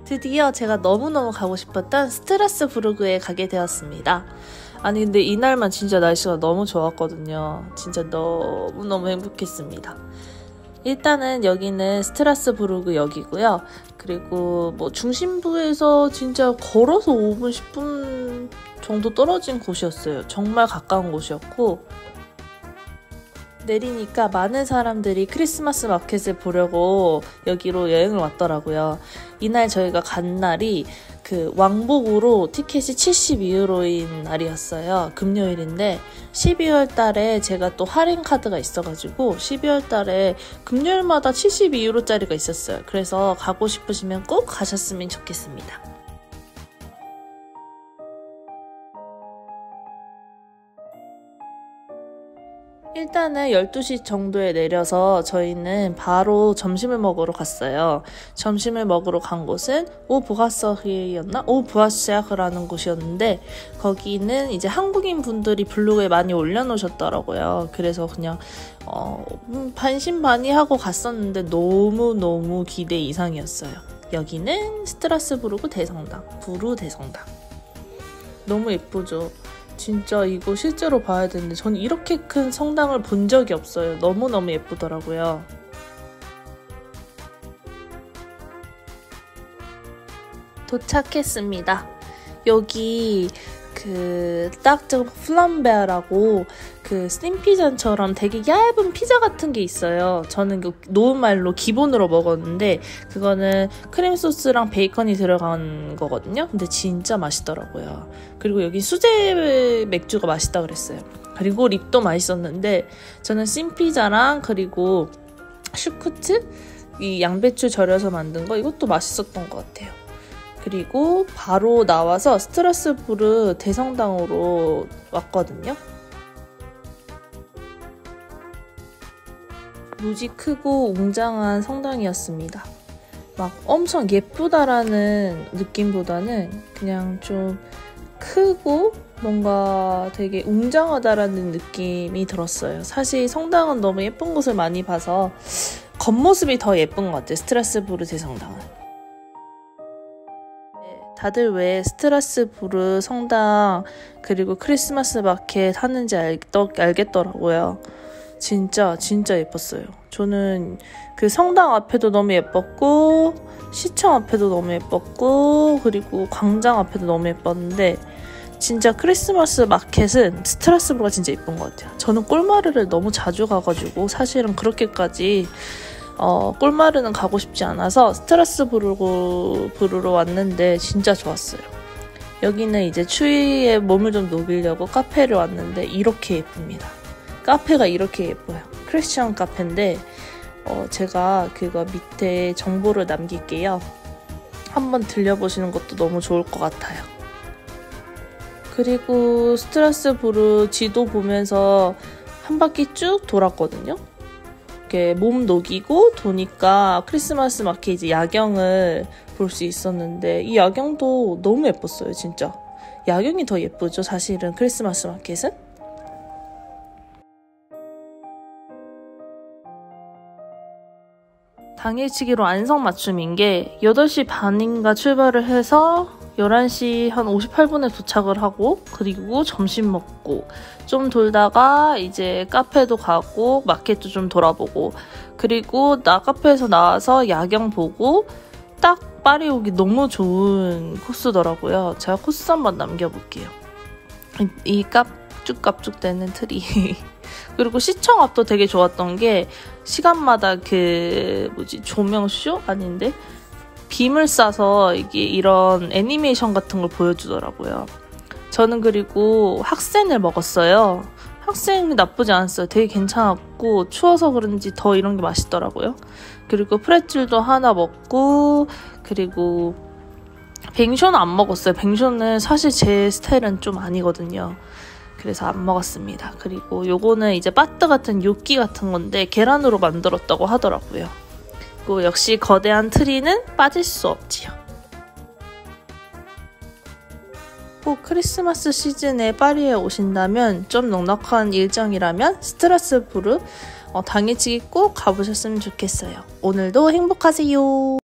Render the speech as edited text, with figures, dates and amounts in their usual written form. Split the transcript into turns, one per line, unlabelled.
드디어 제가 너무너무 가고 싶었던 스트라스부르크에 가게 되었습니다. 아니 근데 이날만 진짜 날씨가 너무 좋았거든요. 진짜 너무너무 행복했습니다. 일단은 여기는 스트라스부르크 역이고요. 그리고 뭐 중심부에서 진짜 걸어서 5분, 10분 정도 떨어진 곳이었어요. 정말 가까운 곳이었고 내리니까 많은 사람들이 크리스마스 마켓을 보려고 여기로 여행을 왔더라고요. 이날 저희가 간 날이 그 왕복으로 티켓이 72유로인 날이었어요. 금요일인데 12월 달에 제가 또 할인 카드가 있어가지고 12월 달에 금요일마다 72유로짜리가 있었어요. 그래서 가고 싶으시면 꼭 가셨으면 좋겠습니다. 일단은 12시 정도에 내려서 저희는 바로 점심을 먹으러 갔어요. 점심을 먹으러 간 곳은 오부하스야크라는 곳이었는데 거기는 이제 한국인 분들이 블로그에 많이 올려놓으셨더라고요. 그래서 그냥 반신반의하고 갔었는데 너무너무 기대 이상이었어요. 여기는 스트라스부르크 대성당, 부르 대성당. 너무 예쁘죠? 진짜 이거 실제로 봐야 되는데 저는 이렇게 큰 성당을 본 적이 없어요. 너무너무 예쁘더라고요. 도착했습니다. 여기 딱저 플람베라고 스팀피자처럼 되게 얇은 피자 같은 게 있어요. 저는 노은말로 기본으로 먹었는데 그거는 크림 소스랑 베이컨이 들어간 거거든요. 근데 진짜 맛있더라고요. 그리고 여기 수제 맥주가 맛있다 그랬어요. 그리고 립도 맛있었는데 저는 찜피자랑 그리고 슈크트 이 양배추 절여서 만든 거 이것도 맛있었던 것 같아요. 그리고 바로 나와서 스트라스부르 대성당으로 왔거든요. 무지 크고 웅장한 성당이었습니다. 막 엄청 예쁘다라는 느낌보다는 그냥 좀 크고 뭔가 되게 웅장하다라는 느낌이 들었어요. 사실 성당은 너무 예쁜 곳을 많이 봐서 겉모습이 더 예쁜 것 같아요. 스트라스부르 대성당은. 다들 왜 스트라스부르 성당 그리고 크리스마스 마켓 하는지 알겠더라고요. 진짜 예뻤어요. 저는 그 성당 앞에도 너무 예뻤고 시청 앞에도 너무 예뻤고 그리고 광장 앞에도 너무 예뻤는데 진짜 크리스마스 마켓은 스트라스부르가 진짜 예쁜 것 같아요. 저는 꼴마르를 너무 자주 가가지고 사실은 그렇게까지 꼴마르는 가고 싶지 않아서 스트라스부르로 왔는데 진짜 좋았어요. 여기는 이제 추위에 몸을 좀 녹이려고 카페를 왔는데 이렇게 예쁩니다. 카페가 이렇게 예뻐요. 크리스천 카페인데 제가 그거 밑에 정보를 남길게요. 한번 들려보시는 것도 너무 좋을 것 같아요. 그리고 스트라스부르 지도 보면서 한 바퀴 쭉 돌았거든요. 이렇게 몸 녹이고 도니까 크리스마스 마켓 이제 야경을 볼 수 있었는데 이 야경도 너무 예뻤어요. 진짜 야경이 더 예쁘죠. 사실은 크리스마스 마켓은. 당일치기로 안성맞춤인 게 8시 반인가 출발을 해서 11시 한 58분에 도착을 하고 그리고 점심 먹고 좀 돌다가 이제 카페도 가고 마켓도 좀 돌아보고 그리고 카페에서 나와서 야경 보고 딱 파리 오기 너무 좋은 코스더라고요. 제가 코스 한번 남겨볼게요. 이 깝죽깝죽대는 트리 그리고 시청 앞도 되게 좋았던 게 시간마다 조명쇼? 아닌데? 빔을 쏴서 이게 이런 애니메이션 같은 걸 보여주더라고요. 저는 그리고 학생을 먹었어요. 학생이 나쁘지 않았어요. 되게 괜찮았고 추워서 그런지 더 이런 게 맛있더라고요. 그리고 프레첼도 하나 먹고 그리고 뱅쇼는 안 먹었어요. 뱅쇼는 사실 제 스타일은 좀 아니거든요. 그래서 안 먹었습니다. 그리고 요거는 이제 빠뜨 같은 요끼 같은 건데 계란으로 만들었다고 하더라고요. 그리고 역시 거대한 트리는 빠질 수 없지요. 꼭 크리스마스 시즌에 파리에 오신다면 좀 넉넉한 일정이라면 스트라스부르 당일치기 꼭 가보셨으면 좋겠어요. 오늘도 행복하세요.